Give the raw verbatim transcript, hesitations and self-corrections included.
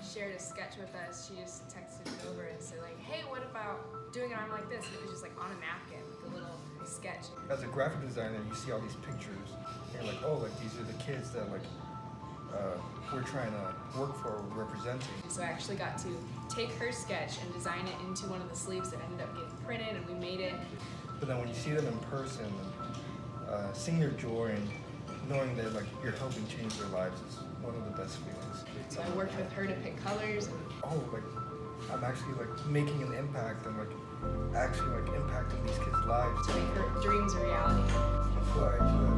shared a sketch with us, she just texted it over and said like, hey, what about doing an arm like this? And it was just like on a napkin, like a little sketch. As a graphic designer, you see all these pictures, and you're like, oh, like these are the kids that like uh, we're trying to work for, we're representing. So I actually got to take her sketch and design it into one of the sleeves that ended up getting printed, and we made it. But then when you see them in person, uh, seeing their joy and knowing that like you're helping change their lives is one of the best feelings. So I worked with her to pick colors. And oh, like I'm actually like making an impact and like actually like impacting these kids' lives. to make her dreams a reality. That's what I do.